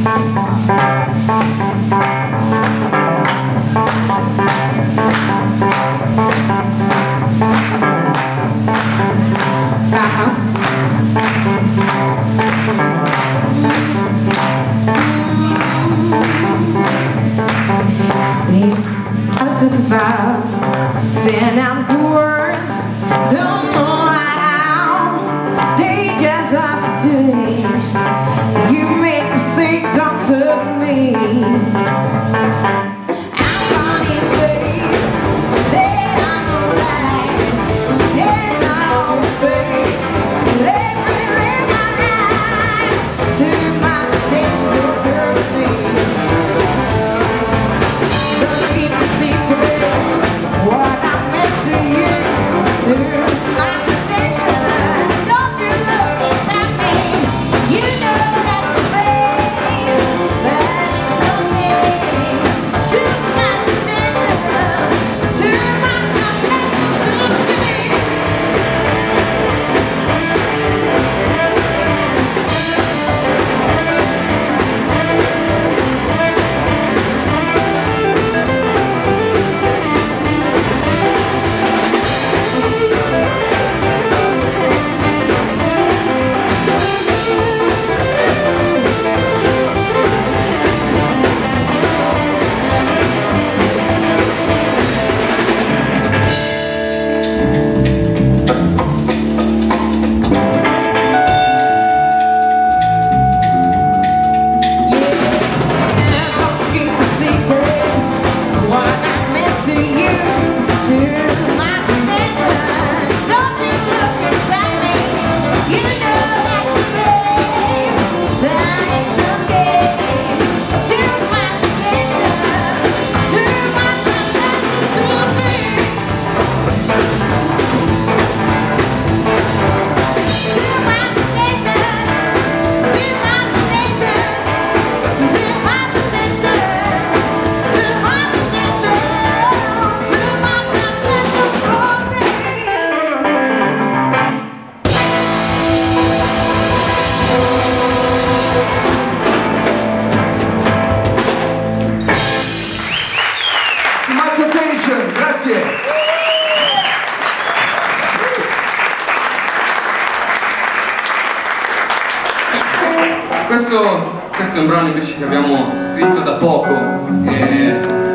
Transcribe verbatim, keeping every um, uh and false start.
I took a vow, sent out the words, don't know how, they just have to do it. You make me sick, don't touch me. I'm running away, then I know that, then I always say, let me live my life, too much things will hurt me. Don't keep the secret, what I meant to you, too much attention. Don't you look at me, you know that's the way, but it's okay. Too much attention, too much attention to me. Grazie! Questo, questo è un brano invece che abbiamo scritto da poco e